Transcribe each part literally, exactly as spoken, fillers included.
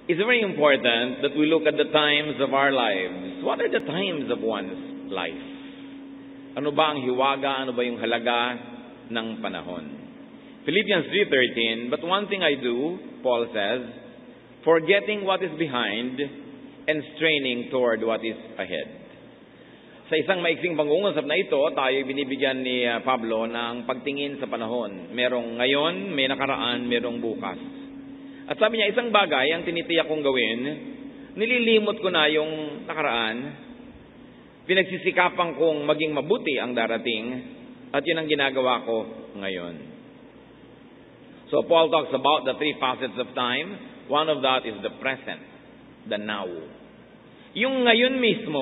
it's very important that we look at the times of our lives. What are the times of one's life? Ano ba ang hiwaga? Ano ba yung halaga ng panahon? Philippians three thirteen, but one thing I do, Paul says, forgetting what is behind and straining toward what is ahead. Sa isang maiksing pangungusap na ito, tayo binibigyan ni Pablo ng pagtingin sa panahon. Merong ngayon, may nakaraan, merong bukas. At sabi niya, isang bagay ang tinitiyak kong gawin, nililimot ko na yung nakaraan, pinagsisikapan kong maging mabuti ang darating, at yun ang ginagawa ko ngayon. So Paul talks about the three facets of time. One of that is the present, the now. Yung ngayon mismo,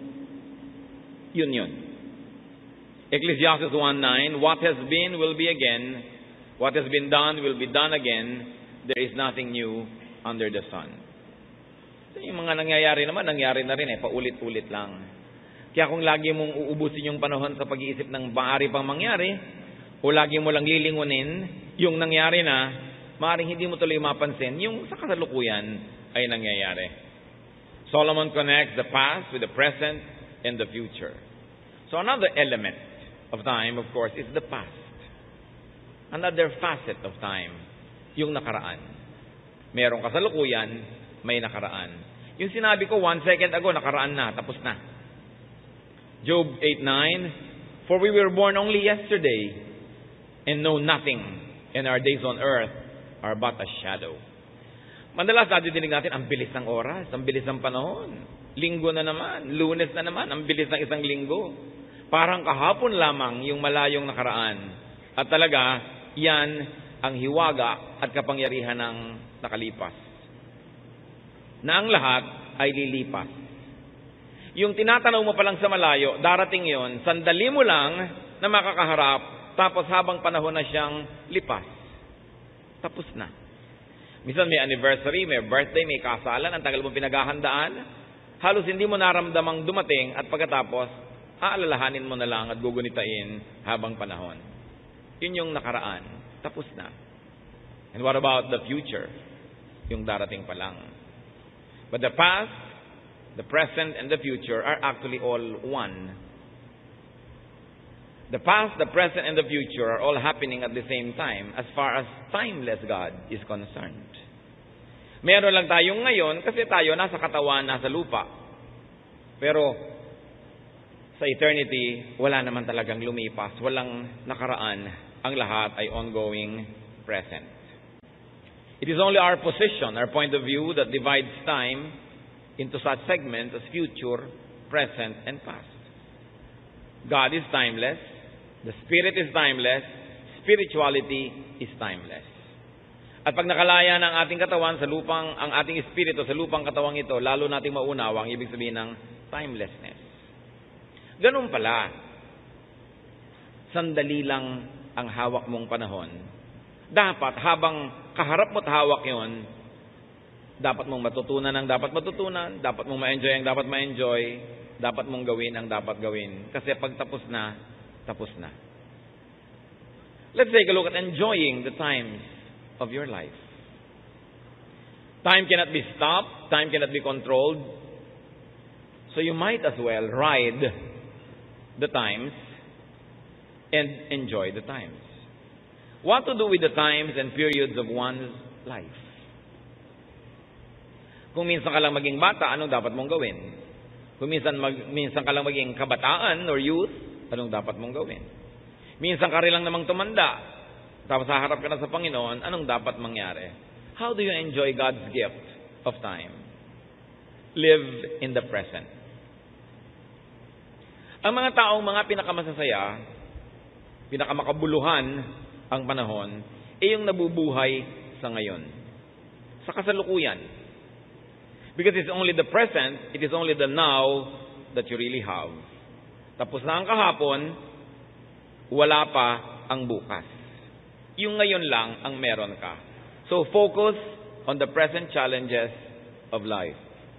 yun yun. Ecclesiastes one nine, what has been will be again, what has been done will be done again, there is nothing new under the sun. So, yung mga nangyayari naman, nangyari na rin eh, paulit-ulit lang. Kaya kung lagi mong uubusin yung panahon sa pag-iisip ng maaari pang mangyari, o lagi mo lang lilingunin yung nangyari na, maaaring hindi mo tuloy mapansin, yung sa kasalukuyan ay nangyayari. Solomon connects the past with the present and the future. So another element of time, of course, is the past. Another facet of time, yung nakaraan. Merong kasalukuyan, may nakaraan. Yung sinabi ko one second ago, nakaraan na, tapos na. Job eight nine, for we were born only yesterday and know nothing, and our days on earth are but a shadow. Madalas nadidinig natin, ang bilis ng oras, ang bilis ng panahon. Linggo na naman, Lunes na naman, ang bilis ng isang linggo. Parang kahapon lamang yung malayong nakaraan. At talaga, yan ang hiwaga at kapangyarihan ng nakalipas. Na ang lahat ay lilipas. Yung tinatanaw mo pa lang sa malayo, darating yon, sandali mo lang na makakaharap, tapos habang panahon na siyang lipas. Tapos na. Minsan may anniversary, may birthday, may kasalan, ang tagal mong pinaghahandaan. Halos hindi mo naramdamang dumating at pagkatapos, aalalahanin mo na lang at gugunitain habang panahon. Yun yung nakaraan. Tapos na. And what about the future? Yung darating pa lang. But the past, the present, and the future are actually all one. The past, the present, and the future are all happening at the same time as far as timeless God is concerned. Meron lang tayong ngayon kasi tayo nasa katawan, nasa lupa. Pero sa eternity, wala naman talagang lumipas. Walang nakaraan. Ang lahat ay ongoing present. It is only our position, our point of view that divides time into such segments as future, present, and past. God is timeless. The Spirit is timeless. Spirituality is timeless. At pag nakalaya ng ating katawan sa lupang, ang ating espiritu sa lupang katawang ito, lalo nating maunawa ang ibig sabihin ng timelessness. Ganun pala, sandali lang ang hawak mong panahon. Dapat habang kaharap mo't hawak yon, dapat mong matutunan ang dapat matutunan, dapat mong ma-enjoy ang dapat ma-enjoy, dapat mong gawin ang dapat gawin. Kasi pag tapos na, tapos na. Let's take a look at enjoying the times of your life. Time cannot be stopped. Time cannot be controlled. So you might as well ride the times and enjoy the times. What to do with the times and periods of one's life? Kung minsan ka lang maging bata, anong dapat mong gawin? Kung minsan, mag, minsan ka lang maging kabataan or youth, anong dapat mong gawin? Minsan ka rin lang namang tumanda, tapos haharap ka na sa Panginoon, anong dapat mangyari? How do you enjoy God's gift of time? Live in the present. Ang mga taong mga pinakamasasaya, pinakamakabuluhan ang panahon, ay yung nabubuhay sa ngayon. Sa kasalukuyan. Because it's only the present, it is only the now that you really have. Tapos na ang kahapon, wala pa ang bukas. Yung ngayon lang ang meron ka. So focus on the present challenges of life.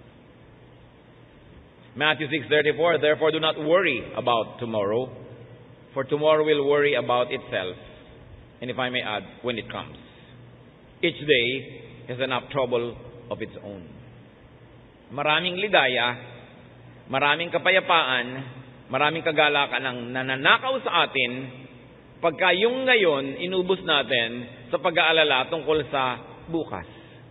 Matthew six thirty-four, therefore do not worry about tomorrow, for tomorrow will worry about itself. And if I may add, when it comes. Each day has enough trouble of its own. Maraming ligaya, maraming kapayapaan, maraming kagalakan ang nananakaw sa atin pagka yung ngayon inubos natin sa pag-aalala tungkol sa bukas.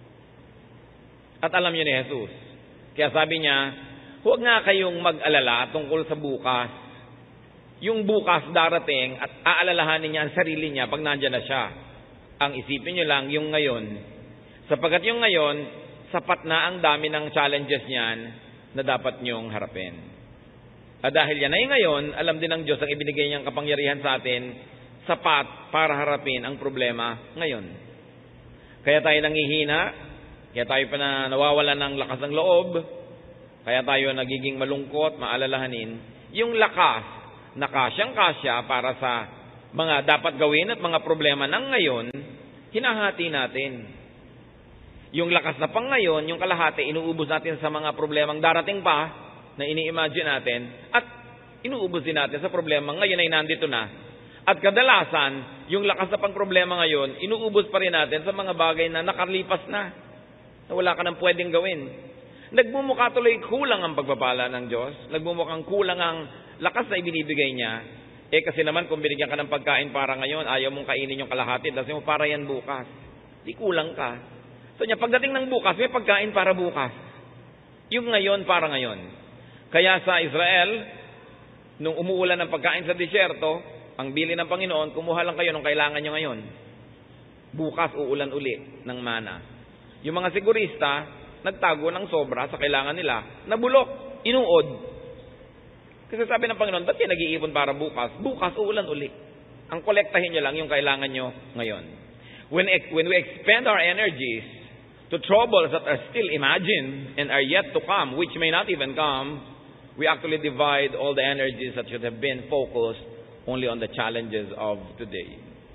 At alam niyo ni Jesus, kaya sabi niya, huwag nga kayong mag-alala tungkol sa bukas. Yung bukas darating at aalalahanin niya ang sarili niya pag nandyan na siya. Ang isipin niyo lang yung ngayon. Sapagkat yung ngayon, sapat na ang dami ng challenges niyan na dapat niyong harapin. At dahil yan ay ngayon, alam din ng Diyos ang ibinigay niyang kapangyarihan sa atin, sapat para harapin ang problema ngayon. Kaya tayo nangihina, kaya tayo pa na nawawalan ng lakas ng loob, kaya tayo nagiging malungkot, maalalahanin, yung lakas na kasyang-kasya para sa mga dapat gawin at mga problema ng ngayon, hinahati natin. Yung lakas na pang ngayon, yung kalahati, inuubos natin sa mga problemang darating pa na ini-imagine natin at inuubos din natin sa problema ngayon ay nandito na. At kadalasan, yung lakas na pang problema ngayon, inuubos pa rin natin sa mga bagay na nakalipas na, na wala ka nang pwedeng gawin. Nagmumukha tuloy kulang ang pagpapala ng Diyos. Nagmumukhang kulang ang lakas na ibinibigay niya. Eh kasi naman kung binigyan ka ng pagkain para ngayon, ayaw mong kainin yung kalahati, kasi mo para yan bukas. Di kulang ka. So niya, pagdating ng bukas, may pagkain para bukas. Yung ngayon para ngayon. Kaya sa Israel, nung umuulan ng pagkain sa disyerto, ang bili ng Panginoon, kumuha lang kayo nung kailangan nyo ngayon. Bukas uulan uli ng mana. Yung mga sigurista, nagtago ng sobra sa kailangan nila, nabulok, inuod. Kasi sabi ng Panginoon, ba't kayo nag-iipon para bukas? Bukas uulan uli. Ang kolektahin nyo lang yung kailangan nyo ngayon. When, when we expend our energies to troubles that are still imagined and are yet to come, which may not even come, we actually divide all the energies that should have been focused only on the challenges of today.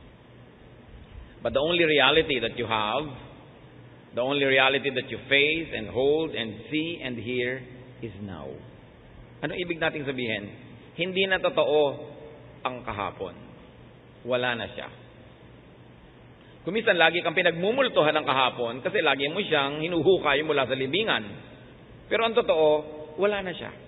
But the only reality that you have, the only reality that you face and hold and see and hear is now. Ano ibig nating sabihin? Hindi na totoo ang kahapon. Wala na siya. Kumisan lagi kang pinagmumultuhan ng kahapon kasi lagi mo siyang hinuhukay mula sa libingan. Pero ang totoo, wala na siya.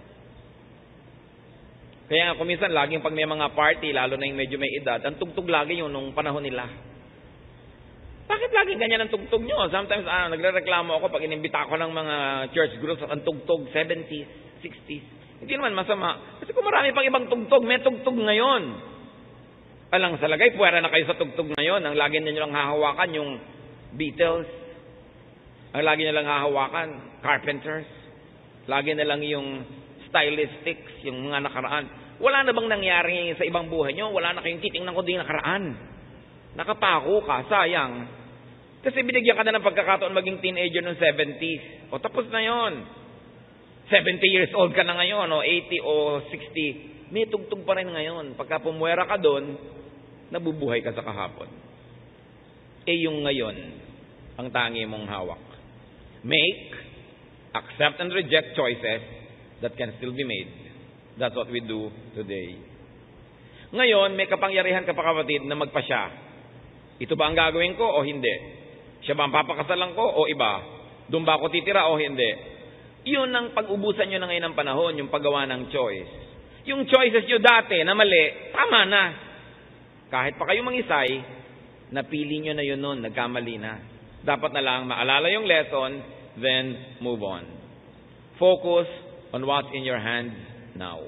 Kaya nga kumisan laging pag may mga party, lalo na yung medyo may edad, ang tugtog lagi yun nung panahon nila. Bakit lagi ganyan ang tugtog nyo? Sometimes ah, nagrereklamo ako pag inimbita ako ng mga church groups ang tugtog, seventies, sixties. Hindi naman masama. Kasi kung marami pang ibang tugtog, may tugtog ngayon. Alang sa lagay, puwera na kayo sa tugtog ngayon. Ang lagi nyo lang hahawakan yung Beatles. Ang lagi nyo lang hahawakan, Carpenters. Lagi na lang yung stylistics, yung mga nakaraan. Wala na bang nangyari sa ibang buhay nyo? Wala na kayong titingnan ko din nakaraan. Nakapako ka, sayang. Kasi binigyan ka na ng pagkakataon maging teenager noong seventies. O tapos na yon. seventy years old ka na ngayon, o eighty o sixty. May tugtog pa rin ngayon. Pagka pumuwera ka doon, nabubuhay ka sa kahapon. Eh yung ngayon, ang tangi mong hawak. Make, accept and reject choices that can still be made. That's what we do today. Ngayon, may kapangyarihan ka pa kapatid na magpasya. Ito ba ang gagawin ko o hindi? Siya ba ang papakasalan ko o iba? Doon ba ako titira o hindi? Yun ang pag-ubusan nyo na ngayon ng panahon, yung paggawa ng choice. Yung choices nyo dati na mali, tama na. Kahit pa kayo mangisay, napili nyo na yun nun, nagkamali na. Dapat na lang maalala yung lesson, then move on. Focus on what's in your hands now.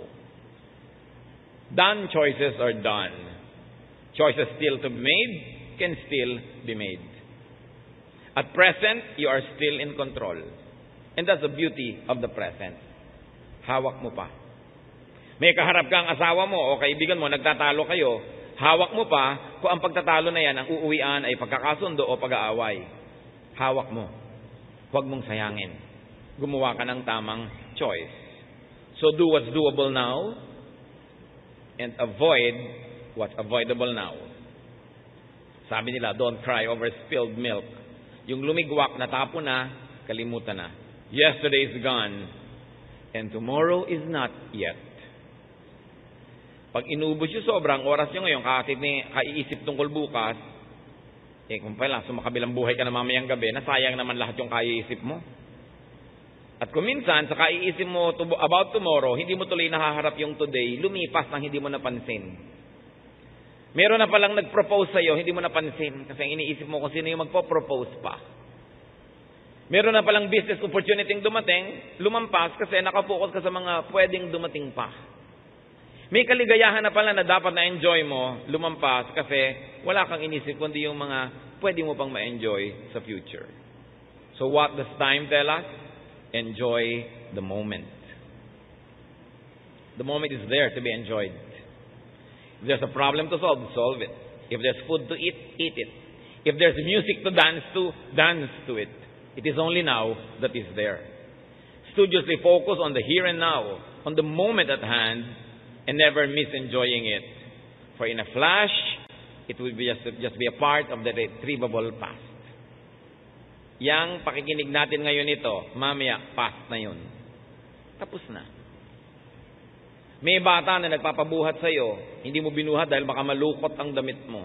Done choices are done. Choices still to be made can still be made. At present, you are still in control. And that's the beauty of the present. Hawak mo pa. May kaharap kang asawa mo o kaibigan mo, nagtatalo kayo. Hawak mo pa kung ang pagtatalo na yan, ang uuwian ay pagkakasundo o pag-aaway. Hawak mo. Huwag mong sayangin. Gumawa ka ng tamang choice. So do what's doable now and avoid what's avoidable now. Sabi nila, don't cry over spilled milk. Yung lumigwak, natapon na, kalimutan na. Yesterday is gone and tomorrow is not yet. Pag inubos yung sobrang oras nyo ngayon, kahit ni kaiisip tungkol bukas, Eh kung pala, sumakabilang buhay ka na mamayang gabi, nasayang naman lahat yung kaiisip mo. At kung minsan, sa kaiisip mo to, about tomorrow, hindi mo tuloy nahaharap yung today, lumipas nang hindi mo napansin. Meron na palang nag-propose sa'yo, hindi mo napansin. Kasi ang iniisip mo kung sino yung magpo-propose pa. Meron na palang business opportunity dumating, lumampas kasi nakapokus ka sa mga pwedeng dumating pa. May kaligayahan na pala na dapat na-enjoy mo, lumampas kasi wala kang inisip kundi yung mga pwede mo pang ma-enjoy sa future. So what does time tell us? Enjoy the moment. The moment is there to be enjoyed. If there's a problem to solve, solve it. If there's food to eat, eat it. If there's music to dance to, dance to it. It is only now that is there. Studiously focus on the here and now, on the moment at hand, and never miss enjoying it. For in a flash, it will be just, just be a part of the retrievable past. Yang pakikinig natin ngayon ito, mamaya, past na yun. Tapos na. May bata na nagpapabuhat sa'yo, hindi mo binuhat dahil baka malukot ang damit mo.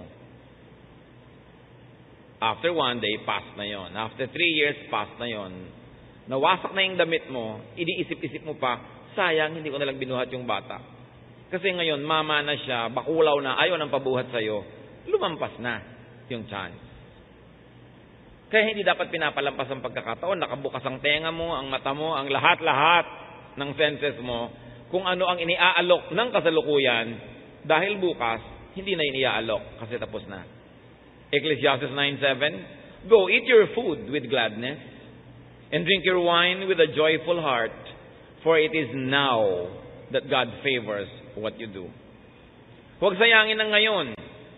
After one day, past na yon. After three years, past na yon. Nawasak na yung damit mo, iniisip-isip mo pa, sayang, hindi ko nalang binuhat yung bata. Kasi ngayon, mama na siya, bakulaw na, ayaw ng pabuhat sa'yo, lumampas na yung chance. Kaya hindi dapat pinapalampas ang pagkakataon, nakabukas ang tenga mo, ang mata mo, ang lahat-lahat ng senses mo, kung ano ang iniaalok ng kasalukuyan, dahil bukas, hindi na iniaalok kasi tapos na. Ecclesiastes nine seven, go eat your food with gladness, and drink your wine with a joyful heart, for it is now that God favors what you do. Huwag sayangin ng ngayon.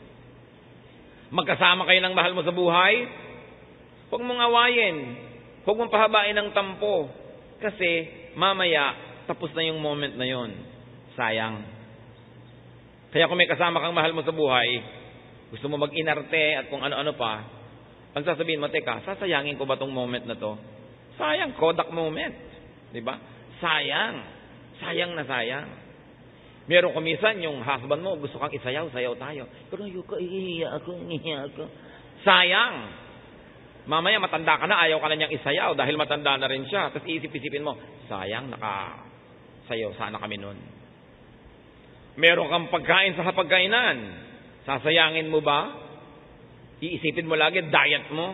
Magkasama kayo ng mahal mo sa buhay, huwag mong awayin. Huwag mong pahabain ng tampo. Kasi mamaya, tapos na yung moment na yon. Sayang. Kaya kung may kasama kang mahal mo sa buhay, gusto mo mag-inarte at kung ano-ano pa, ang sasabihin mo, teka, sasayangin ko ba tong moment na to? Sayang, Kodak moment. Diba? Sayang. Sayang na sayang. Meron kumisan yung husband mo, gusto kang isayaw, sayaw tayo. Pero ayoko, ihiya ako, ihiya ako. Sayang. Mamaya matanda ka na, ayaw ka na niyang isayaw dahil matanda na rin siya. Tapos iisip-isipin mo, sayang, nakasayaw sana kami nun. Meron kang pagkain sa hapagkainan. Sasayangin mo ba? Iisipin mo lagi, diet mo.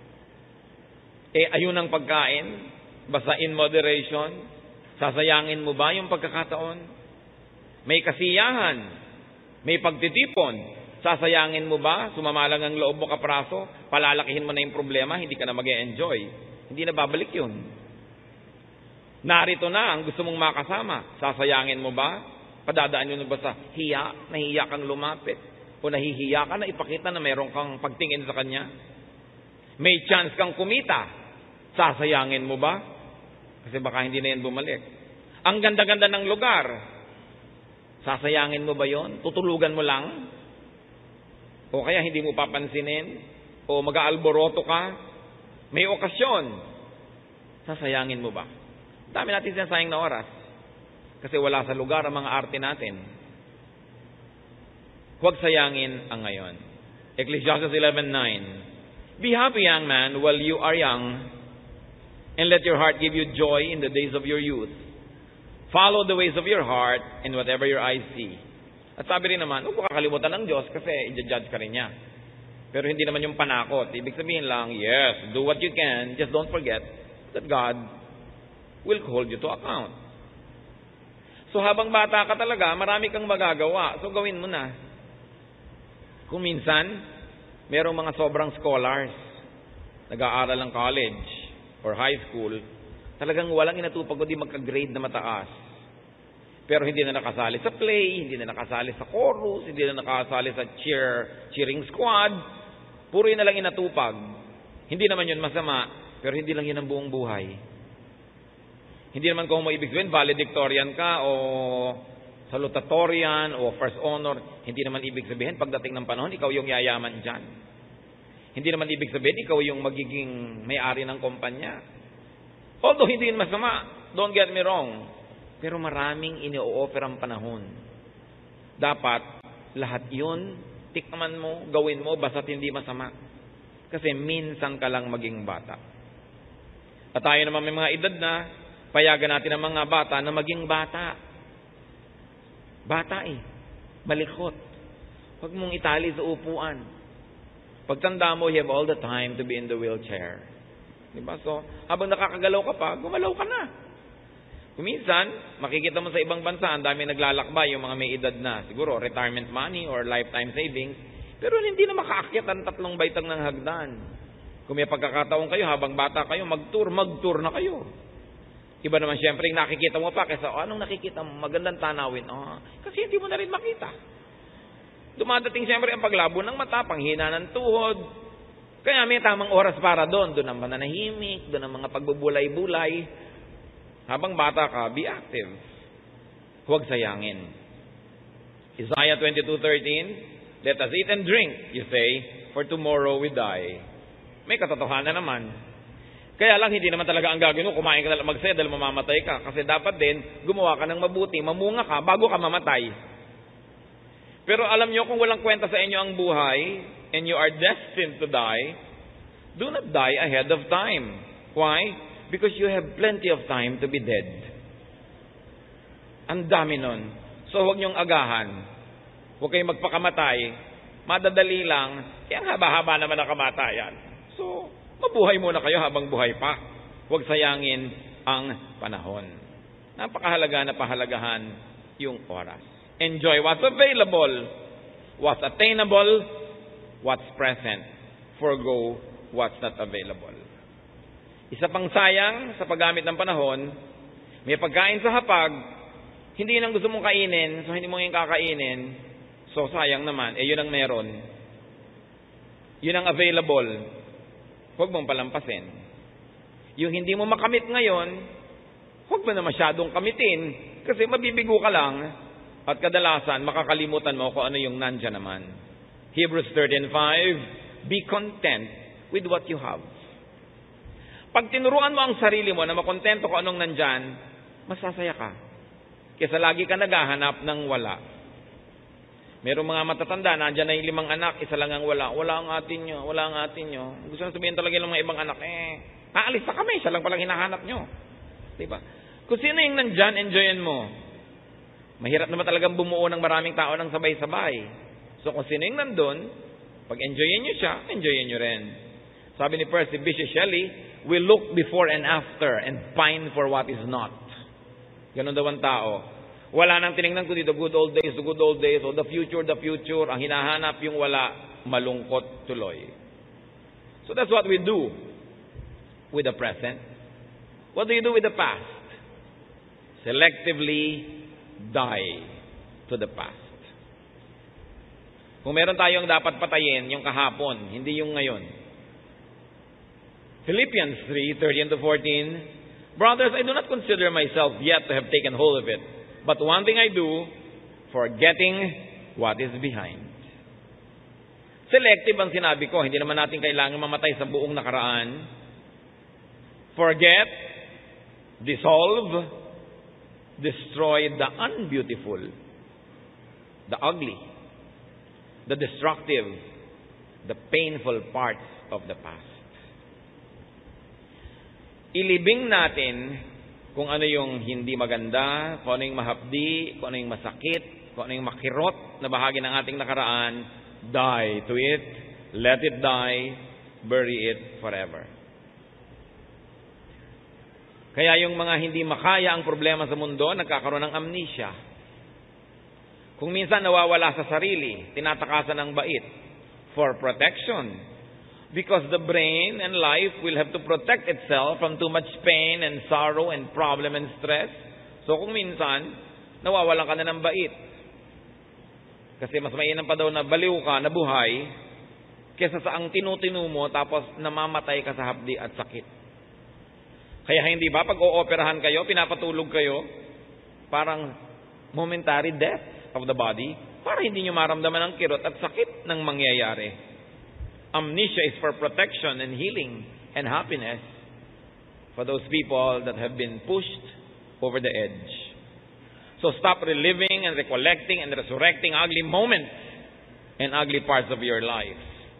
Eh, ayun ang pagkain. Basta in moderation. Sasayangin mo ba yung pagkakataon? May kasiyahan. May pagtitipon. Sasayangin mo ba? Sumamalang ang loob mo kapraso. Palalakihin mo na yung problema. Hindi ka na mag-e-enjoy. Hindi na babalik yun. Narito na ang gusto mong makasama. Sasayangin mo ba? Padadaan yun ba sa hiya? Nahiya kang lumapit. O nahihiya ka na ipakita na meron kang pagtingin sa kanya. May chance kang kumita. Sasayangin mo ba? Kasi baka hindi na yan bumalik. Ang ganda-ganda ng lugar. Sasayangin mo ba yon? Tutulugan mo lang? O kaya hindi mo papansinin? O mag-aalboroto ka? May okasyon. Sasayangin mo ba? Dami natin sinasayang na oras. Kasi wala sa lugar ang mga arte natin. Huwag sayangin ang ngayon. Ecclesiastes eleven nine. Be happy, young man, while you are young, and let your heart give you joy in the days of your youth. Follow the ways of your heart and whatever your eyes see. At sabi rin naman, huwag mo kakalimutan ng Diyos kasi i-judge ka rin niya. Pero hindi naman yung panakot. Ibig sabihin lang, yes, do what you can, just don't forget that God will hold you to account. So habang bata ka talaga, marami kang magagawa. So gawin mo na. Kung minsan, merong mga sobrang scholars, nag-aaral ng college or high school, talagang walang inatupag kundi magka-grade na mataas. Pero hindi na nakasali sa play, hindi na nakasali sa chorus, hindi na nakasali sa cheer, cheering squad. Puro yun na lang inatupag. Hindi naman yun masama, pero hindi lang yun ang buong buhay. Hindi naman kung mo ibig sabihin, valedictorian ka o salutatorian o first honor, hindi naman ibig sabihin pagdating ng panahon, ikaw yung yayaman dyan. Hindi naman ibig sabihin, ikaw yung magiging may-ari ng kumpanya. Although hindi yun masama, don't get me wrong, pero maraming ini-offer ang panahon. Dapat, lahat yun, tikman mo, gawin mo, basta't hindi masama. Kasi minsan ka lang maging bata. At tayo naman may mga edad na, payagan natin ang mga bata na maging bata. Bata eh. Malikot. Huwag mong itali sa upuan. Pagtanda mo, you have all the time to be in the wheelchair. Diba? So, habang nakakagalaw ka pa, gumalaw ka na. Kuminsan, makikita mo sa ibang bansa, ang dami naglalakbay, yung mga may edad na, siguro retirement money or lifetime savings, pero hindi na makaakyat ang tatlong baitang ng hagdan. Kung may pagkakataon kayo, habang bata kayo, mag-tour, mag-tour na kayo. Iba naman siyempre, yung nakikita mo pa, kaysa, oh, anong nakikita mo? Magandang tanawin. Oh, kasi hindi mo na rin makita. Dumadating siyempre ang paglabo ng mata, panghina ng tuhod. Kaya may tamang oras para doon. Doon ang mananahimik, doon ang mga pagbubulay-bulay. Habang bata ka, be active. Huwag sayangin. Isaiah twenty-two thirteen, let us eat and drink, you say, for tomorrow we die. May katotohanan naman. Kaya lang, hindi naman talaga ang gagawin mo, kumain ka na lang magsaya dahil mamamatay ka. Kasi dapat din, gumawa ka ng mabuti, mamunga ka bago ka mamatay. Pero alam nyo, kung walang kwenta sa inyo ang buhay, and you are destined to die, do not die ahead of time. Why? Because you have plenty of time to be dead. Ang dami nun. So huwag niyong agahan. Huwag kayong magpakamatay. Madadali lang. Kaya ang haba-haba naman ang kamatayan. So, mabuhay muna kayo habang buhay pa. Huwag sayangin ang panahon. Napakahalaga na pahalagahan yung oras. Enjoy what's available, what's attainable, what's present. Forgo what's not available. Isa pang sayang sa paggamit ng panahon, may pagkain sa hapag, hindi yun ang gusto mong kainin, so hindi mo yung kakainin, so sayang naman, eh yun ang meron. Yun ang available. Huwag mong palampasin. Yung hindi mo makamit ngayon, huwag mo na masyadong kamitin, kasi mabibigo ka lang, at kadalasan, makakalimutan mo kung ano yung nandyan naman. Hebrews thirteen five, be content with what you have. Pag tinuruan mo ang sarili mo na makontento kung anong nandyan, masasaya ka. Kesa lagi ka naghahanap ng wala. Merong mga matatanda, nandyan na yung limang anak, isa lang ang wala. Wala ang atin nyo, wala ang atin nyo. Gusto na sabihin talaga ng mga ibang anak, eh, aalis na kami, isa lang palang hinahanap nyo. Diba? Kung sino yung nandyan, enjoyin mo. Mahirap naman talagang bumuo ng maraming tao ng sabay-sabay. So kung sino yung nandun, pag enjoyin nyo siya, enjoyin nyo rin. Sabi ni Percy Bysshe Shelley, we look before and after and pine for what is not. Ganun daw ang tao. Wala nang tinignan kundi the good old days, the good old days, or the future, the future. Ang hinahanap yung wala, malungkot tuloy. So that's what we do with the present. What do you do with the past? Selectively die to the past. Kung meron tayong dapat patayin, yung kahapon, hindi yung ngayon. Philippians three thirteen to fourteen, brothers, I do not consider myself yet to have taken hold of it, but one thing I do, forgetting what is behind. Selective ang sinabi ko, hindi naman natin kailangan mamatay sa buong nakaraan. Forget, dissolve, destroy the unbeautiful, the ugly, the destructive, the painful parts of the past. Ilibing natin kung ano yung hindi maganda, kung ano yung mahapdi, kung ano yung masakit, kung ano yung makirot na bahagi ng ating nakaraan. Die to it, let it die, bury it forever. Kaya yung mga hindi makaya ang problema sa mundo, nagkakaroon ng amnesia. Kung minsan nawawala sa sarili, tinatakasan ng bait for protection. Because the brain and life will have to protect itself from too much pain and sorrow and problem and stress. So kung minsan, nawawalan ka na ng bait. Kasi mas mainam pa daw na baliw ka, na buhay, kesa sa ang tinutinu mo tapos namamatay ka sa hapdi at sakit. Kaya hindi ba, pag ooperahan kayo, pinapatulog kayo, parang momentary death of the body, para hindi nyo maramdaman ang kirot at sakit ng mangyayari. Amnesia is for protection and healing and happiness for those people that have been pushed over the edge. So stop reliving and recollecting and resurrecting ugly moments and ugly parts of your life.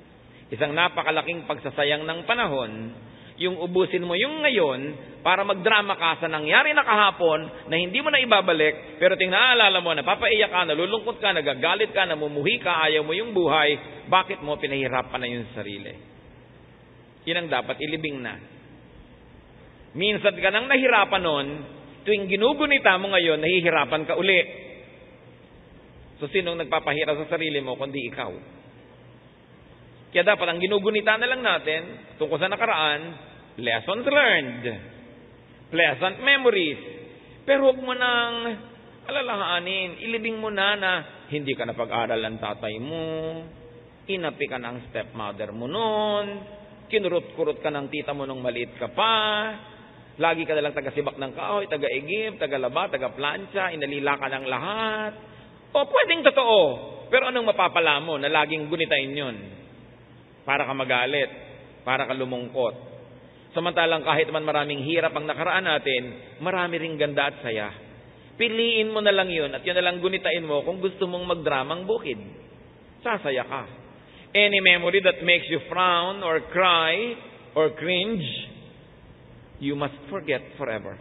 Isang napakalaking pagsasayang ng panahon, yung ubusin mo yung ngayon para magdrama ka sa nangyari na kahapon na hindi mo na ibabalik, pero ting naaalala mo, napapaiyak ka, nalulungkot ka, nagagalit ka, namumuhi ka, ayaw mo yung buhay, bakit mo pinahirapan na yung sarili? Yun ang dapat ilibing na. Minsan ka nang nahirapan nun, tuwing ginugunita mo ngayon, nahihirapan ka uli. So sinong nagpapahirap sa sarili mo kundi ikaw? Kaya dapat ang ginugunita na lang natin tungkol sa nakaraan, lessons learned, pleasant memories. Pero huwag mo nang alalahanin, ilibing mo na na hindi ka napag-aral ng tatay mo, inapi ka ng stepmother mo noon, kinurot-kurot ka ng tita mo nung maliit ka pa, lagi ka nalang taga-sibak ng kahoy, taga-igib, taga-laba, taga-plancha, inalila ka ng lahat. O pwedeng totoo, pero anong mapapala mo na laging gunitain yun? Para ka magalit, para ka lumungkot. Samantalang kahit man maraming hirap ang nakaraan natin, marami ring ganda at saya. Piliin mo na lang yun at yun na lang gunitain mo kung gusto mong magdramang bukid. Sasaya ka. Any memory that makes you frown or cry or cringe, you must forget forever.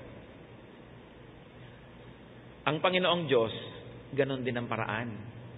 Ang Panginoong Diyos, ganon din ang paraan.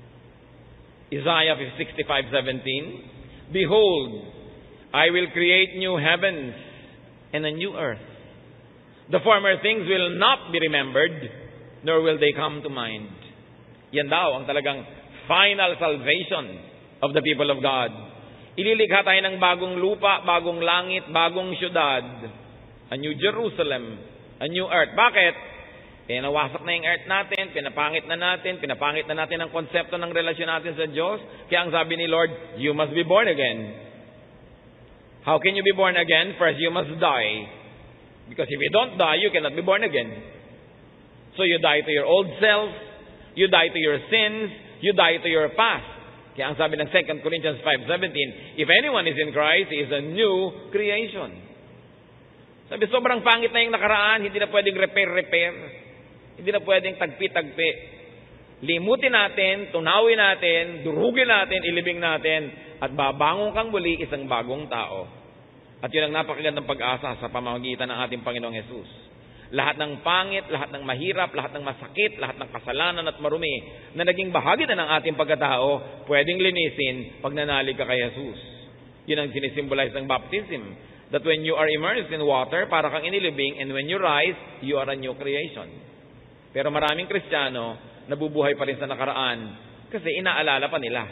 Isaiah sixty-five seventeen, behold, I will create new heavens and a new earth. The former things will not be remembered, nor will they come to mind. Yan daw ang talagang final salvation of the people of God. Ililikha tayo ng bagong lupa, bagong langit, bagong syudad. A new Jerusalem, a new earth. Bakit? Eh, nawasak na yung earth natin, pinapangit na natin, pinapangit na natin ang konsepto ng relasyon natin sa Diyos. Kaya ang sabi ni Lord, you must be born again. How can you be born again? First, you must die. Because if you don't die, you cannot be born again. So you die to your old self, you die to your sins, you die to your past. Kaya ang sabi ng Second Corinthians five seventeen, if anyone is in Christ, he is a new creation. Sabi, sobrang pangit na yung nakaraan, hindi na pwedeng repair-repair. Hindi na pwedeng tagpi-tagpi. Limutin natin, tunawin natin, durugin natin, ilibing natin, at babangon kang muli isang bagong tao. At yun ang napakagandang pag-asa sa pamamagitan ng ating Panginoong Hesus. Lahat ng pangit, lahat ng mahirap, lahat ng masakit, lahat ng kasalanan at marumi na naging bahagi na ng ating pagkatao, pwedeng linisin pag nanalig ka kay Hesus. Yun ang sinisimbolize ng baptism. That when you are immersed in water, para kang inilibing, and when you rise, you are a new creation. Pero maraming Kristiyano, nabubuhay pa rin sa nakaraan kasi inaalala pa nila.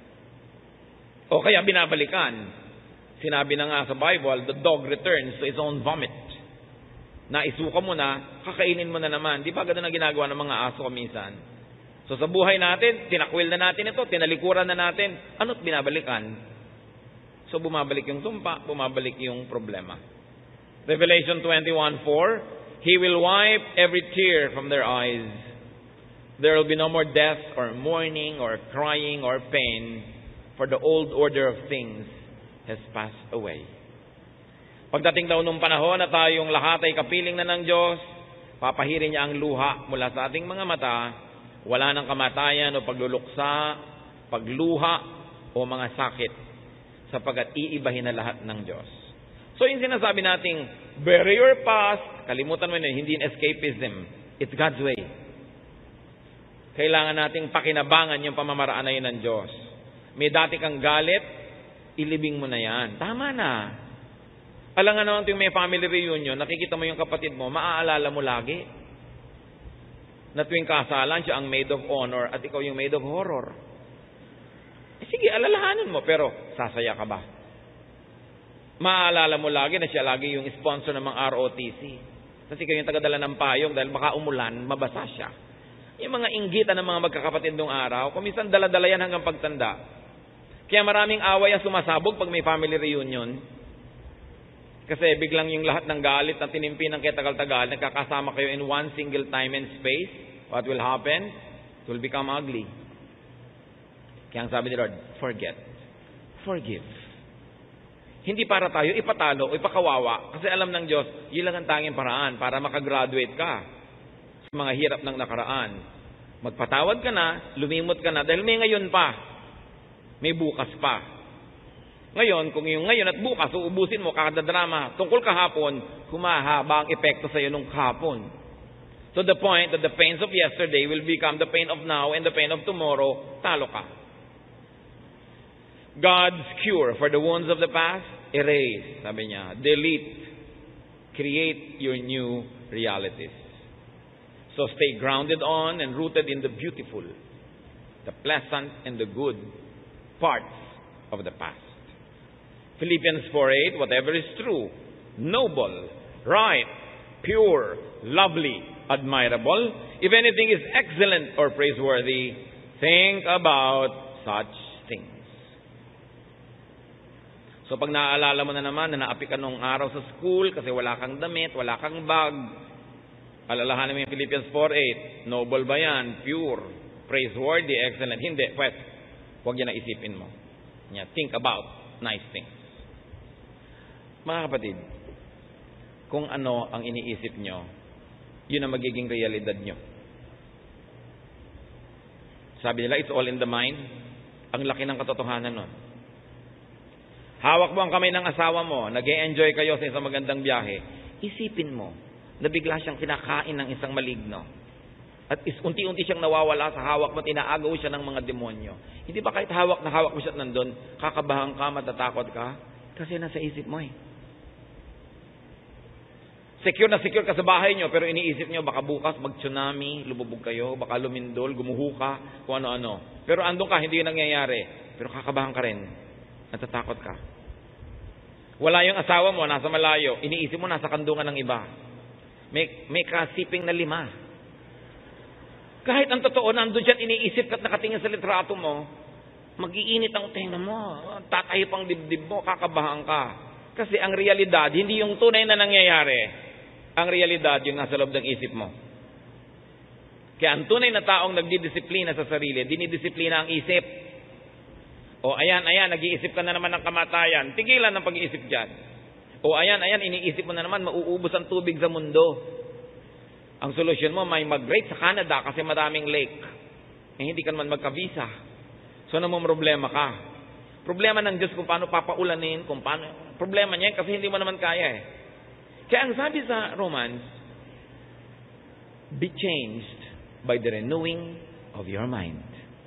O kaya binabalikan. Sinabi na nga sa Bible, the dog returns to its own vomit. Naisuka mo na, kakainin mo na naman. Di ba gano'n ang ginagawa ng mga aso minsan? So sa buhay natin, tinakwil na natin ito, tinalikuran na natin, ano't binabalikan? So bumabalik yung sumpa, bumabalik yung problema. Revelation twenty-one four, He will wipe every tear from their eyes. There will be no more death or mourning or crying or pain, for the old order of things has passed away. Pagdating daw nung panahon na tayong lahat ay kapiling na ng Diyos, papahirin niya ang luha mula sa ating mga mata, wala ng kamatayan o pagluluksa, pagluha o mga sakit, sapagkat iibahin na lahat ng Diyos. So yung sinasabi nating, bury your past, kalimutan mo yun, hindi escapism. It's God's way. Kailangan nating pakinabangan yung pamamaraan na yun ng Diyos. May dati kang galit, ilibing mo na yan. Tama na. Alangan naman yung may family reunion, nakikita mo yung kapatid mo, maaalala mo lagi na tuwing kasalan siya ang maid of honor at ikaw yung maid of horror. Eh, sige, alalahanin mo, pero sasaya ka ba? Maaalala mo lagi na siya lagi yung sponsor ng mga R O T C. Kasi kayo yung tagadala ng payong dahil baka umulan, mabasa siya. Yung mga inggitan ng mga magkakapatid nung araw, kung minsan dala-dala yan hanggang pagtanda. Kaya maraming away ang sumasabog pag may family reunion. Kasi biglang yung lahat ng galit na tinimpi ng ketagal-tagal, nagkakasama kayo in one single time and space. What will happen? It will become ugly. Kaya ang sabi ni Lord, forget. Forgive. Hindi para tayo ipatalo o ipakawawa. Kasi alam ng Diyos, yun lang ang tanging paraan para makagraduate ka sa mga hirap ng nakaraan. Magpatawad ka na, lumimot ka na, dahil may ngayon pa. May bukas pa. Ngayon, kung yung ngayon at bukas, uubusin mo, kakadrama, tungkol kahapon, humahaba ang epekto sa'yo nung kahapon. To the point that the pains of yesterday will become the pain of now and the pain of tomorrow, talo ka. God's cure for the wounds of the past, erase, sabi niya, delete, create your new realities. So stay grounded on and rooted in the beautiful, the pleasant and the good parts of the past. Philippians four eight, whatever is true, noble, right, pure, lovely, admirable, if anything is excellent or praiseworthy, think about such things. So pag naaalala mo na naman na naapi ka nung araw sa school kasi wala kang damit, wala kang bag, alalahanin mo yung Philippians four eight, noble ba yan, pure, praiseworthy, excellent? Hindi, pwet, huwag yan na isipin mo. Yeah, think about nice things. Mga kapatid, kung ano ang iniisip nyo, yun ang magiging realidad nyo. Sabi nila, it's all in the mind. Ang laki ng katotohanan nun. Hawak mo ang kamay ng asawa mo, nag-e-enjoy kayo sa isang magandang biyahe, isipin mo na bigla siyang kinakain ng isang maligno. At is, unti-unti siyang nawawala sa hawak mo, tinaagaw siya ng mga demonyo. Hindi ba kahit hawak na hawak mo siya nandun, kakabahan ka, matatakot ka? Kasi nasa isip mo eh. Secure na secure ka sa bahay nyo, pero iniisip nyo, baka bukas mag-tsunami, lumubog kayo, baka lumindol, gumuho ka, kung ano-ano. Pero andun ka, hindi yun nangyayari. Pero kakabahan ka rin. Natatakot ka. Wala yung asawa mo, nasa malayo. Iniisip mo, nasa kandungan ng iba. May, may kasiping na lima. Kahit ang totoo, nandun dyan, iniisip ka't nakatingin sa litrato mo, mag-iinit ang tenga mo, tatayo pang dibdib mo, kakabahan ka. Kasi ang realidad, hindi yung tunay na nangyayari. Ang realidad, yung nasa loob ng isip mo. Kaya ang tunay na taong nagdidisiplina sa sarili, dinidisiplina ang isip. O ayan, ayan, nag-iisip ka na naman ng kamatayan, tigilan ng pag-iisip dyan. O ayan, ayan, iniisip mo na naman, mauubos ang tubig sa mundo. Ang solusyon mo, may mag-rate sa Canada kasi maraming lake. Eh, hindi ka naman magka-visa. So, namang problema ka. Problema ng Diyos kung paano papaulanin, kung paano, problema niya kasi hindi mo naman kaya eh. Kaya ang sabi sa Romans, be changed by the renewing of your mind.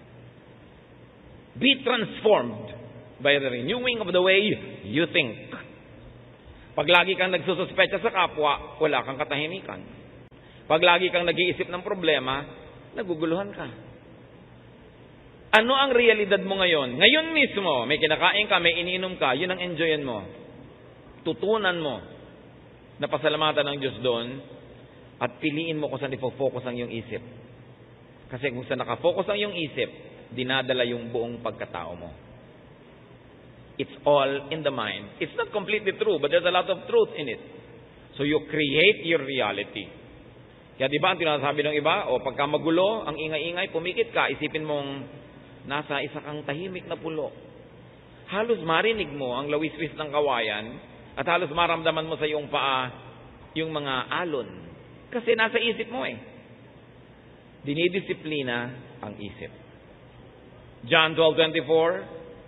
Be transformed by the renewing of the way you think. Pag lagi kang nagsususpecha sa kapwa, wala kang katahimikan. Pag lagi kang nag-iisip ng problema, naguguluhan ka. Ano ang realidad mo ngayon? Ngayon mismo, may kinakain ka, may iniinom ka, yun ang enjoyin mo. Tutunan mo na pasalamatan ng Diyos doon at piliin mo kung saan ifo-focus ang iyong isip. Kasi kung saan nakafocus ang iyong isip, dinadala yung buong pagkatao mo. It's all in the mind. It's not completely true, but there's a lot of truth in it. So you create your reality. Kaya di ba ang tinasabi ng iba, o pagka magulo, ang ingay-ingay, pumikit ka, isipin mong nasa isa kang tahimik na pulo. Halos marinig mo ang lawis-wis ng kawayan at halos maramdaman mo sa iyong paa yung mga alon. Kasi nasa isip mo eh. Dinidisiplina ang isip. John twelve twenty-four,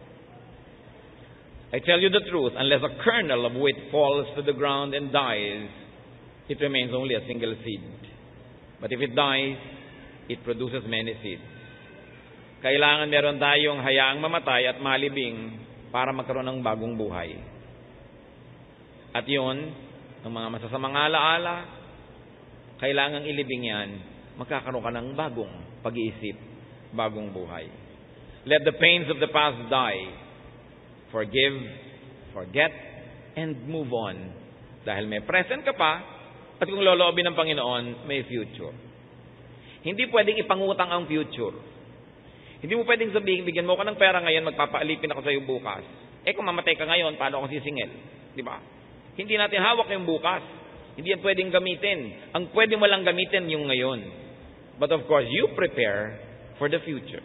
I tell you the truth, unless a kernel of wheat falls to the ground and dies, it remains only a single seed. But if it dies, it produces many seeds. Kailangan meron tayong hayaang mamatay at malibing para magkaroon ng bagong buhay. At yun, ang mga masasamang alaala, kailangang ilibing yan, magkakaroon ka ng bagong pag-iisip, bagong buhay. Let the pains of the past die. Forgive, forget, and move on. Dahil may present ka pa, at kung loloobin ng Panginoon, may future. Hindi pwedeng ipangutang ang future. Hindi mo pwedeng sabihin, bigyan mo ko ng pera ngayon, magpapaalipin ako sa iyo bukas. Eh kung mamatay ka ngayon, paano ako sisingil? Di ba? Hindi natin hawak yung bukas. Hindi yan pwedeng gamitin. Ang pwede mo lang gamitin yung ngayon. But of course, you prepare for the future.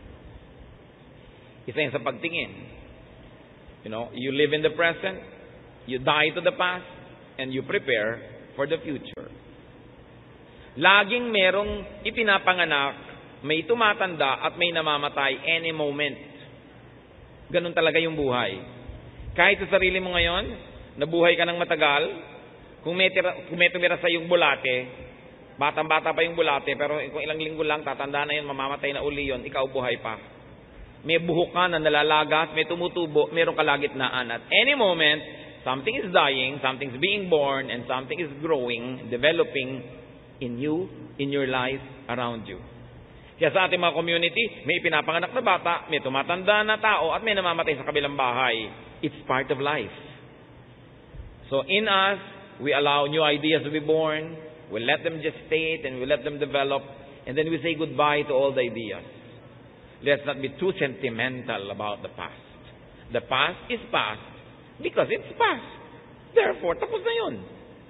Isa yan sa pagtingin. You know, you live in the present, you die to the past, and you prepare for the future. Laging merong ipinapanganak, may tumatanda at may namamatay any moment. Ganun talaga yung buhay. Kahit sa sarili mo ngayon, nabuhay ka ng matagal, kung may, tira, kung may tumira sa iyong bulate, batang-bata pa yung bulate, pero kung ilang linggo lang, tatanda na yun, mamamatay na uli yun, ikaw buhay pa. May buhok ka na nalalagas, may tumutubo, mayroong kalagitnaan. At any moment, something is dying, something's being born, and something is growing, developing in you, in your life, around you. Kaya sa ating mga community, may pinapanganak na bata, may tumatanda na tao, at may namamatay sa kabilang bahay. It's part of life. So in us, we allow new ideas to be born, we let them gestate, and we let them develop, and then we say goodbye to all the ideas. Let's not be too sentimental about the past. The past is past because it's past. Therefore, tapos na yun.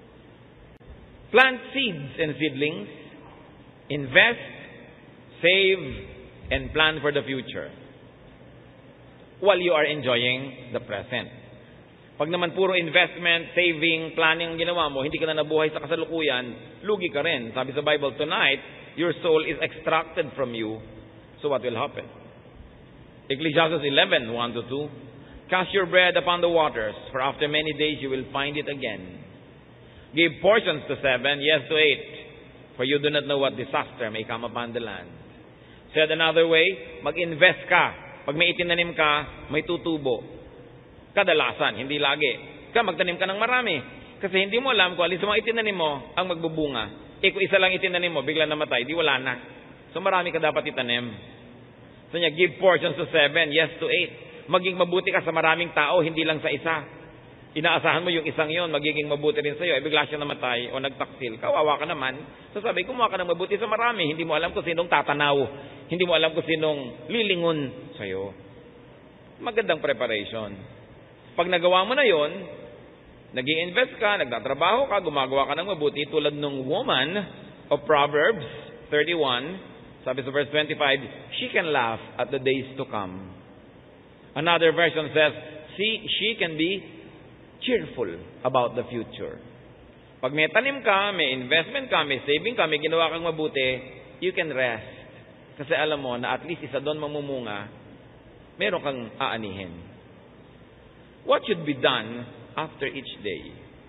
Plant seeds and seedlings, invest, save, and plan for the future while you are enjoying the present. Pag naman puro investment, saving, planning ang ginawa mo, hindi ka na nabuhay sa kasalukuyan, lugi ka rin. Sabi sa Bible, tonight, your soul is extracted from you. So what will happen? Ecclesiastes eleven, one to two. Cast your bread upon the waters, for after many days you will find it again. Give portions to seven, yes to eight, for you do not know what disaster may come upon the land. Said another way, mag-invest ka. Pag may itinanim ka, may tutubo. Kadalasan, hindi lagi. Ka magtanim ka ng marami. Kasi hindi mo alam kung alin sa mga itinanim mo ang magbubunga. Eh kung isa lang itinanim mo, bigla namatay, di wala na. So marami ka dapat itanim. So niya, give portions to seven, yes to eight. Maging mabuti ka sa maraming tao, hindi lang sa isa. Inaasahan mo yung isang yon, magiging mabuti rin sa'yo. Eh bigla siya namatay o nagtaksil, kawawa ka naman. So sabi, kumuha ka ng mabuti sa marami. Hindi mo alam kung sinong tatanaw. Hindi mo alam kung sinong lilingon sa'yo. Magandang preparation. Pag nagawa mo na yon, nag-i-invest ka, nagtatrabaho ka, gumagawa ka ng mabuti, tulad ng woman of Proverbs thirty-one, sabi sa verse twenty-five, she can laugh at the days to come. Another version says, she, she can be cheerful about the future. Pag may tanim ka, may investment ka, may saving ka, may ginawa kang mabuti, you can rest. Kasi alam mo na at least isa doon mamumunga, meron kang aanihin. What should be done after each day?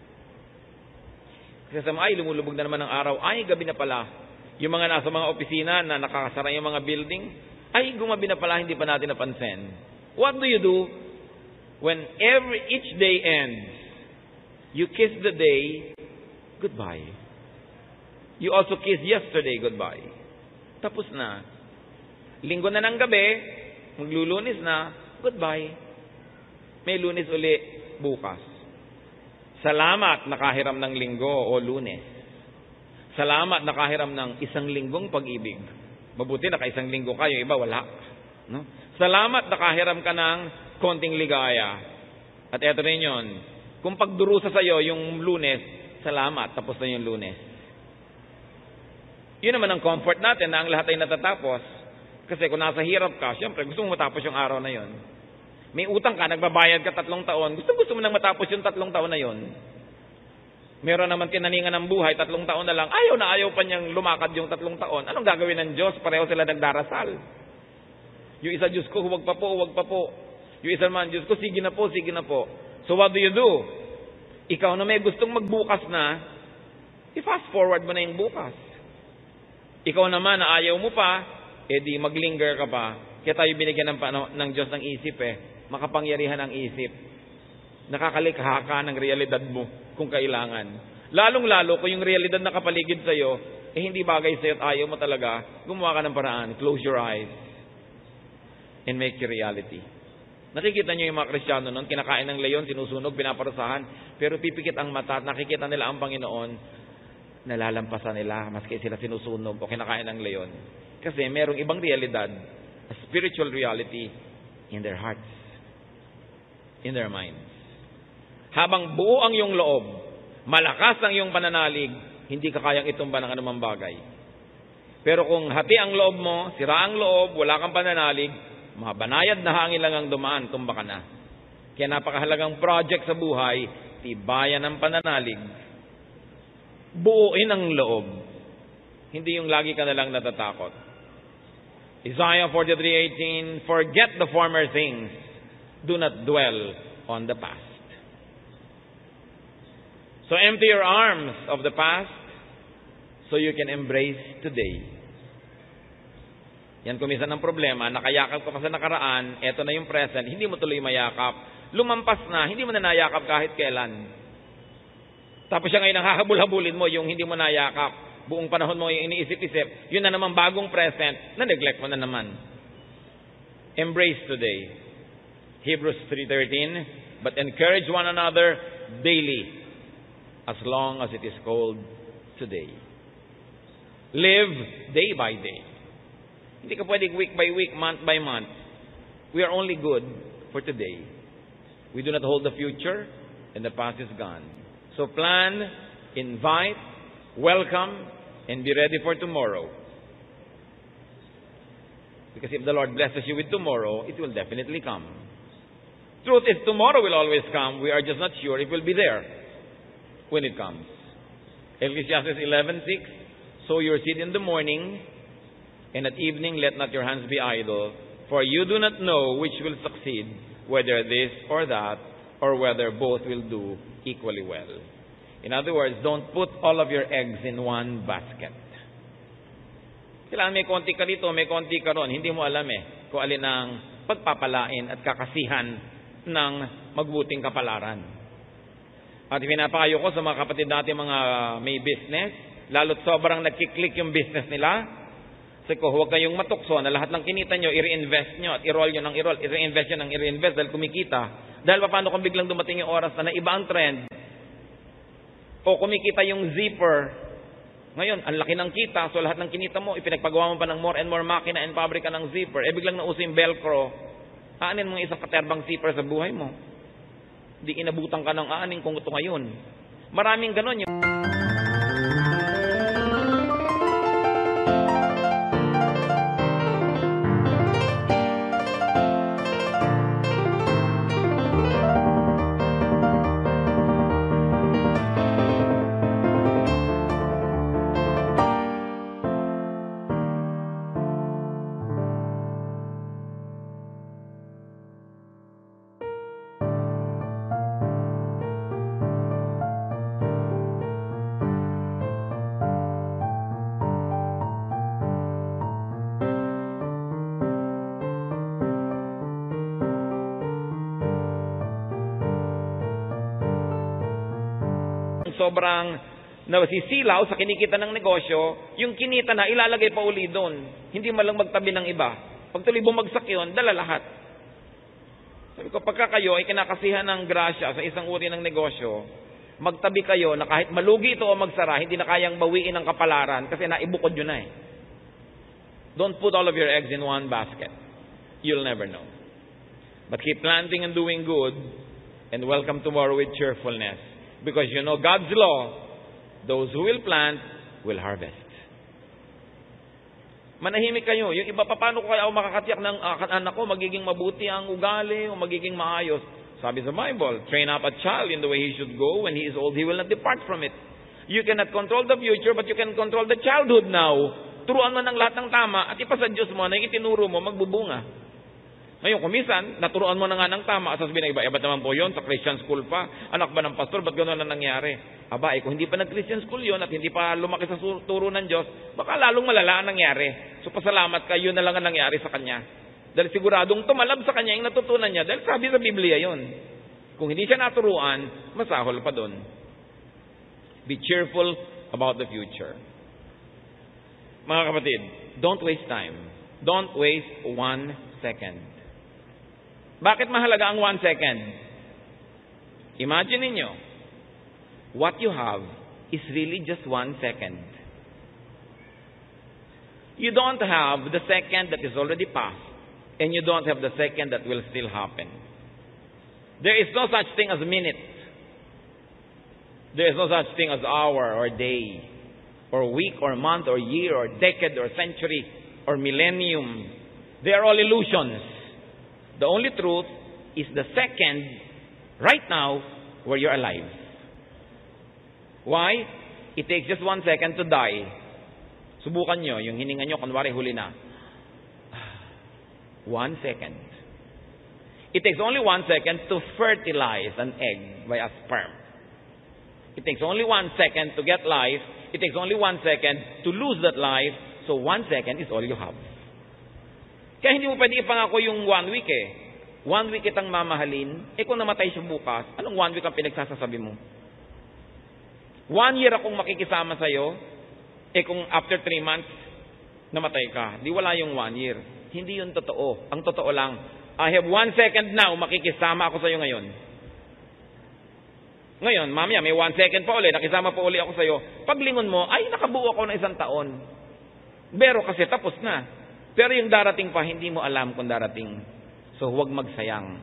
Kasi sa mga ay, lumulubog na naman ng araw, ay, gabi na pala. Yung mga nasa mga opisina na nakakasara yung mga building, ay, gumabi na pala, hindi pa natin napansin. What do you do when every each day ends? You kiss the day goodbye. You also kiss yesterday goodbye. Tapos na. Linggo na ng gabi, maglulunis na, goodbye. May lunes uli bukas. Salamat nakahiram ng linggo o lunes. Salamat nakahiram ng isang linggong pag-ibig. Mabuti naka-isang linggo ka, yung iba wala. No? Salamat nakahiram ka ng konting ligaya. At eto rin yun. Kung pagdurusa sa'yo yung lunes, salamat, tapos na yung lunes. Yun naman ang comfort natin na ang lahat ay natatapos. Kasi kung nasa hirap ka, syempre gusto mo matapos yung araw na yun. May utang ka, nagbabayad ka tatlong taon, gusto gusto mo nang matapos yung tatlong taon na yun. Meron naman tinaningan ng buhay, tatlong taon na lang, ayaw na ayaw pa niyang lumakad yung tatlong taon. Anong gagawin ng Diyos? Pareho sila nagdarasal. Yung isa, Diyos ko, huwag pa po, huwag pa po. Yung isa naman, Diyos ko, sige na po, sige na po. So what do you do? Ikaw na may gustong magbukas na, i-fast forward mo na yung bukas. Ikaw naman na ayaw mo pa, edi maglinger ka pa. Kaya tayo binigyan ng, pano, ng Diyos ng isip eh. Makapangyarihan ang isip. Nakakalikha ka ng realidad mo kung kailangan. Lalong-lalo kung yung realidad na kapaligid sa'yo, eh hindi bagay sa'yo at ayaw mo talaga, gumawa ka ng paraan. Close your eyes and make it reality. Nakikita nyo yung mga Kristiyano noon, kinakain ng leyon, sinusunog, pinaparusahan, pero pipikit ang mata at nakikita nila ang Panginoon, nalalampasan nila, maski sila sinusunog o kinakain ng leyon. Kasi merong ibang realidad, a spiritual reality in their hearts, in their minds. Habang buo ang iyong loob, malakas ang iyong pananalig, hindi ka kayang itumba ng anumang bagay. Pero kung hati ang loob mo, sira ang loob, wala kang pananalig, mabanayad na hangin lang ang dumaan, tumba ka na. Kaya napakahalagang project sa buhay, tibayan ng pananalig, buuin ang loob. Hindi yung lagi ka na lang natatakot. Isaiah forty-three eighteen, forget the former things, do not dwell on the past. So empty your arms of the past so you can embrace today. Yan kumisan ng problema, nakayakap ka pa sa nakaraan, eto na yung present, hindi mo tuloy mayakap. Lumampas na, hindi mo na nayakap kahit kailan. Tapos siya ngayon ang hahabol-habulin mo, yung hindi mo nayakap. Buong panahon mo yung iniisip-isip, yun na naman bagong present, na-neglect mo na naman. Embrace today. Hebrews three thirteen, but encourage one another daily, as long as it is called today. Live day by day. Hindi ka pwedeng week by week, month by month. We are only good for today. We do not hold the future, and the past is gone. So plan, invite, welcome, and be ready for tomorrow. Because if the Lord blesses you with tomorrow, it will definitely come. Truth is, tomorrow will always come. We are just not sure it will be there when it comes. Ecclesiastes eleven six, sow your seed in the morning, and at evening let not your hands be idle, for you do not know which will succeed, whether this or that, or whether both will do equally well. In other words, don't put all of your eggs in one basket. Kailangan may konti ka dito, may konti ka ron. Hindi mo alam eh kung alin ang pagpapalain at kakasihan ng magbuting kapalaran. At pinapayo ko sa mga kapatid natin mga may business, lalo't sobrang nagkiklik yung business nila, kasi ko, huwag kayong matukso na lahat ng kinita nyo, i-reinvest nyo at i-roll nyo ng i-roll, i-reinvest nyo ng i-reinvest dahil kumikita. Dahil paano kung biglang dumating yung oras na naiba ang trend, o kumikita yung zipper. Ngayon, ang laki ng kita, so lahat ng kinita mo, ipinagpagawa mo pa ng more and more makina and pabrika ng zipper. Eh, biglang nauso yung Velcro. Aanin mo isang katerbang zipper sa buhay mo. Di inabutan ka ng aanin kung ito ngayon. Maraming ganon yung... sobrang nasisilaw sa kinikita ng negosyo, yung kinita na ilalagay pa uli doon. Hindi man lang magtabi ng iba. Pag tuloy bumagsak yun, dala lahat. Sabi ko, pagka kayo ay kinakasihan ng grasya sa isang uri ng negosyo, magtabi kayo na kahit malugi ito o magsara, hindi na kayang bawiin ng kapalaran kasi naibukod yun na eh. Don't put all of your eggs in one basket. You'll never know. But keep planting and doing good, and welcome tomorrow with cheerfulness. Because you know God's law, those who will plant will harvest. Manahimik kayo. Yung iba, paano ko kaya ako makakatiyak ng uh, anak ko, magiging mabuti ang ugali o magiging maayos? Sabi sa Bible, train up a child in the way he should go. When he is old, he will not depart from it. You cannot control the future, but you can control the childhood now. Turuan mo ng lahat ng tama at ipasa Diyos mo na yung itinuro mo, magbubunga. Ngayon, kumisan, naturuan mo na nga ng tama. Sasabihin na iba, eh, ba't naman po yun? Sa Christian school pa. Anak ba ng pastor? Ba't gano'n na nangyari? Aba, eh, kung hindi pa nag-Christian school yun at hindi pa lumaki sa turo ng Diyos, baka lalong malala ang nangyari. So, pasalamat ka, yun na lang ang nangyari sa kanya. Dahil siguradong tumalab sa kanya yung natutunan niya. Dahil sabi sa Biblia yun. Kung hindi siya naturuan, masahol pa doon. Be cheerful about the future. Mga kapatid, don't waste time. Don't waste one second. Bakit mahalaga ang one second? Imagine ninyo, what you have is really just one second. You don't have the second that is already past, and you don't have the second that will still happen. There is no such thing as minute. There is no such thing as hour or day, or week or month or year or decade or century or millennium. They are all illusions. The only truth is the second, right now, where you're alive. Why? It takes just one second to die. Subukan nyo, yung hininga nyo, kunwari huli na. One second. It takes only one second to fertilize an egg by a sperm. It takes only one second to get life. It takes only one second to lose that life. So one second is all you have. Kaya hindi mo pwede ipangako yung one week eh. One week kitang mamahalin. Eh kung namatay siya bukas, anong one week ang pinagsasasabi mo? One year akong makikisama sa'yo. Eh kung after three months, namatay ka. Di wala yung one year. Hindi yun totoo. Ang totoo lang, I have one second now, makikisama ako sa'yo ngayon. Ngayon, mamaya, may one second pa uli, nakisama pa uli ako sa'yo. Paglingon mo, ay, nakabuo ako na isang taon. Pero kasi tapos na. Pero yung darating pa, hindi mo alam kung darating. So, huwag magsayang.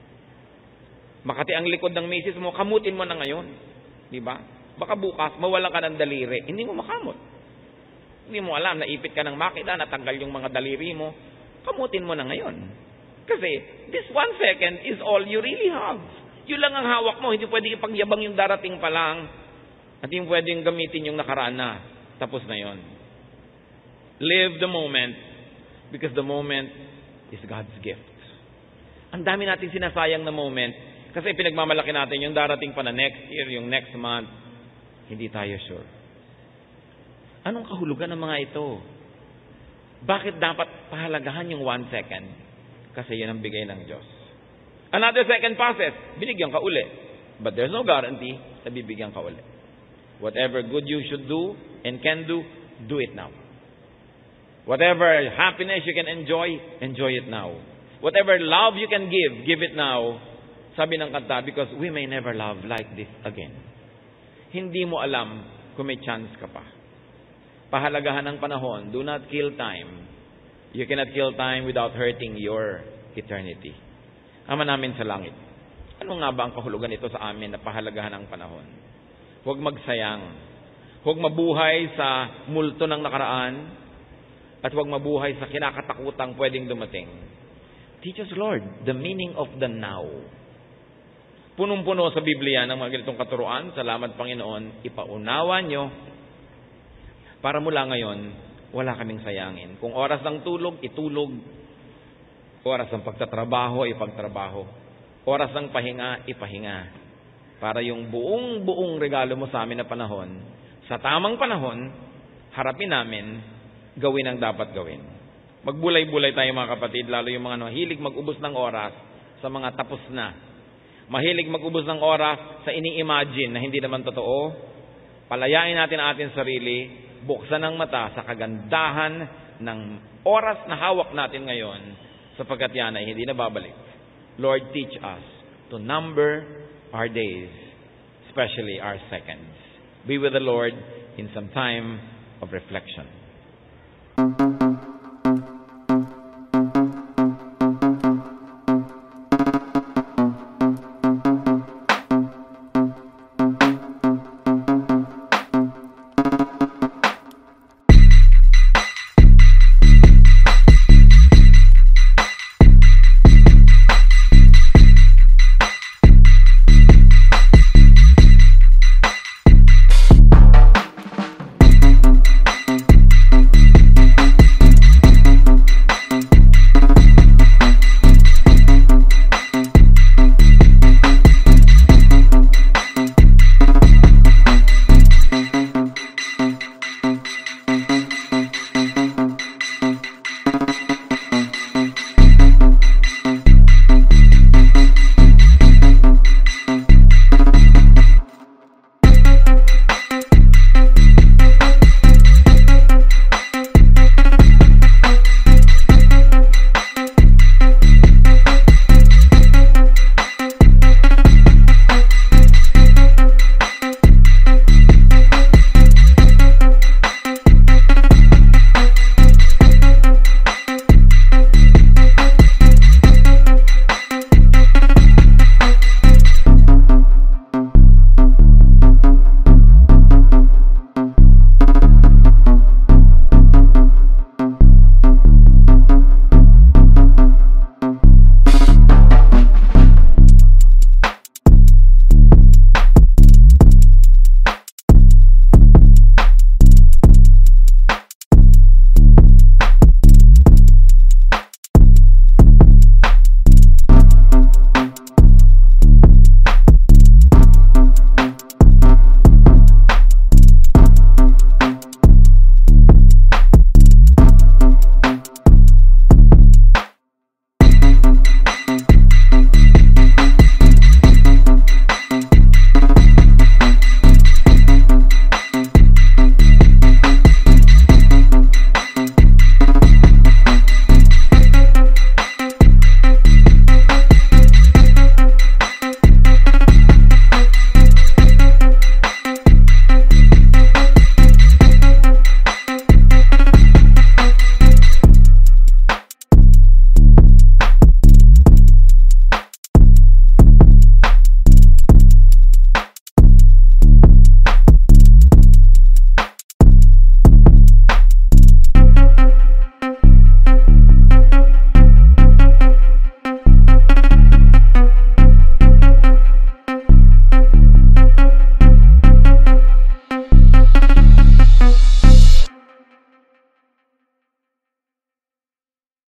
Makati ang likod ng misis mo, kamutin mo na ngayon. Di ba? Baka bukas, mawalan ka ng daliri. Hindi mo makamot. Hindi mo alam, naipit ka ng makina, natanggal yung mga daliri mo. Kamutin mo na ngayon. Kasi, this one second is all you really have. Yun lang ang hawak mo. Hindi pwedeng ipagyabang yung darating pa lang. At hindi pwedeng gamitin yung nakaraan na. Tapos na yon. Live the moment because the moment is God's gift. Ang dami natin sinasayang na moment kasi pinagmamalaki natin yung darating pa na next year, yung next month. Hindi tayo sure. Anong kahulugan ng mga ito? Bakit dapat pahalagahan yung one second? Kasi yun ang bigay ng Diyos. Another second passes, binigyan ka uli. But there's no guarantee na bibigyan ka uli. Whatever good you should do and can do, do it now. Whatever happiness you can enjoy, enjoy it now. Whatever love you can give, give it now. Sabi ng kanta, because we may never love like this again. Hindi mo alam kung may chance ka pa. Pahalagahan ng panahon. Do not kill time. You cannot kill time without hurting your eternity. Ama namin sa langit, ano nga ba ang kahulugan ito sa amin na pahalagahan ng panahon? Huwag magsayang. Huwag mabuhay sa multo ng nakaraan at huwag mabuhay sa kinakatakutang pwedeng dumating. Teach us, Lord, the meaning of the now. Punong-puno sa Biblia ng mga ganitong katuruan. Salamat, Panginoon. Ipaunawa nyo para mula ngayon, wala kaming sayangin. Kung oras ng tulog, itulog. Oras ng pagtatrabaho, ipagtrabaho. Oras ng pahinga, ipahinga. Para yung buong-buong regalo mo sa amin na panahon, sa tamang panahon, harapin namin, gawin ang dapat gawin. Magbulay-bulay tayo mga kapatid, lalo yung mga mahilig mag-ubos ng oras sa mga tapos na. Mahilig mag-ubos ng oras sa ini-imagine na hindi naman totoo. Palayain natin ang ating sarili, buksan ang mata sa kagandahan ng oras na hawak natin ngayon, sapagkat yan ay hindi na babalik. Lord, teach us to number our days, especially our seconds. Be with the Lord in some time of reflection.